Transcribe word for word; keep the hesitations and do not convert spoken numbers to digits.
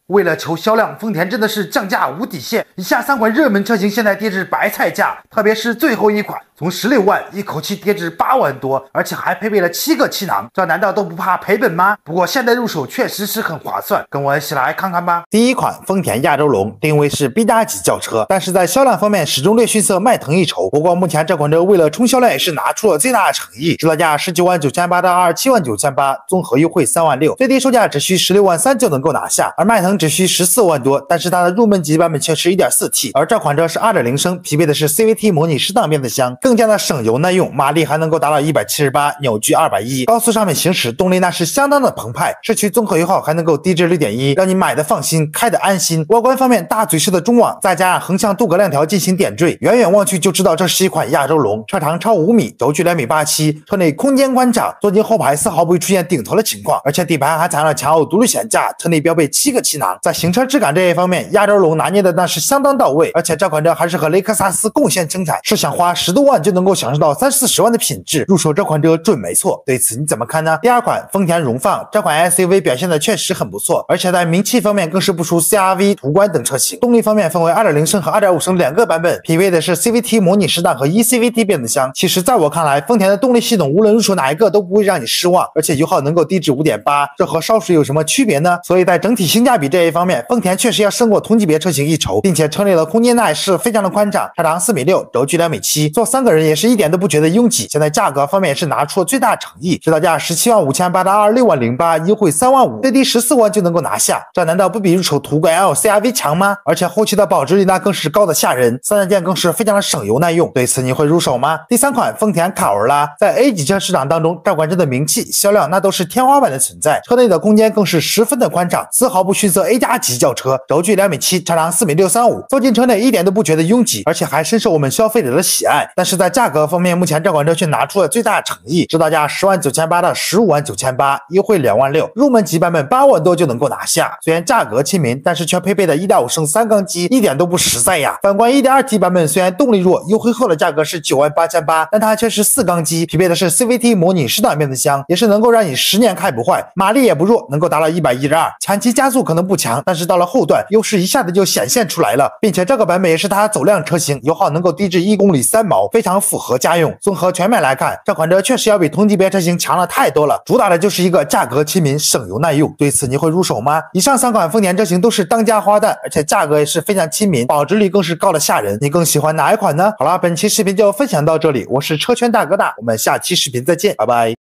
为了求销量，丰田真的是降价无底线。以下三款热门车型现在跌至白菜价，特别是最后一款，从十六万一口气跌至八万多，而且还配备了七个气囊，这难道都不怕赔本吗？不过现在入手确实是很划算，跟我一起来看看吧。第一款丰田亚洲龙定位是 B 加级轿车，但是在销量方面始终略逊色迈腾一筹。不过目前这款车为了冲销量也是拿出了最大的诚意，指导价十九万九千八到二十七万九千八，综合优惠三万六，最低售价只需十六万三就能够拿下，而迈腾只需十四万多，但是它的入门级版本却是 一点四 T， 而这款车是 二点零 升，匹配的是 C V T 模拟适当变速箱，更加的省油耐用，马力还能够达到一百七十八，扭矩二百一，高速上面行驶动力那是相当的澎湃，市区综合油耗还能够低至 六点一， 让你买的放心，开的安心。外观方面大嘴式的中网，再加上横向镀铬亮条进行点缀，远远望去就知道这是一款亚洲龙。车长超五米，轴距两米八七，车内空间宽敞，坐进后排丝毫不会出现顶头的情况，而且底盘还采用了强后独立悬架，车内标配七个气囊。在行车质感这一方面，亚洲龙拿捏的那是相当到位，而且这款车还是和雷克萨斯共线生产，是想花十多万就能够享受到三四十万的品质，入手这款车准没错。对此你怎么看呢？第二款丰田荣放，这款 S U V 表现的确实很不错，而且在名气方面更是不输 C R V、途观等车型。动力方面分为 二点零 升和 二点五 升两个版本，匹配的是 C V T 模拟适当和 E C V T 变速箱。其实在我看来，丰田的动力系统无论入手哪一个都不会让你失望，而且油耗能够低至 五点八， 这和烧水有什么区别呢？所以在整体性价比这一方面，丰田确实要胜过同级别车型一筹，并且车内的空间那也是非常的宽敞，车长四米六，轴距两米七，坐三个人也是一点都不觉得拥挤。现在价格方面也是拿出了最大诚意，指导价十七万五千八到二十六万零八，优惠三万五，最低十四万就能够拿下，这难道不比入手途观 L C R V 强吗？而且后期的保值率那更是高的吓人，三大件更是非常的省油耐用，对此你会入手吗？第三款丰田卡罗拉，在 A 级车市场当中，这款车的名气销量那都是天花板的存在，车内的空间更是十分的宽敞，丝毫不逊色 A 加级轿车，轴距两米七，车长四米六三五，坐进车内一点都不觉得拥挤，而且还深受我们消费者的喜爱。但是在价格方面，目前这款车却拿出了最大诚意，指导价十万九千八到十五万九千八，优惠两万六，入门级版本八万多就能够拿下。虽然价格亲民，但是却配备的 一点五 升三缸机，一点都不实在呀。反观 一点二 T 版本，虽然动力弱，优惠后的价格是九万八千八，但它却是四缸机，匹配的是 C V T 模拟适当变速箱，也是能够让你十年开不坏，马力也不弱，能够达到一百一十二，前期加速可能不强，但是到了后段优势一下子就显现出来了，并且这个版本也是它走量车型，油耗能够低至一公里三毛，非常符合家用。综合全面来看，这款车确实要比同级别车型强了太多了，主打的就是一个价格亲民，省油耐用。对此你会入手吗？以上三款丰田车型都是当家花旦，而且价格也是非常亲民，保值率更是高的吓人，你更喜欢哪一款呢？好啦，本期视频就分享到这里，我是车圈大哥大，我们下期视频再见，拜拜。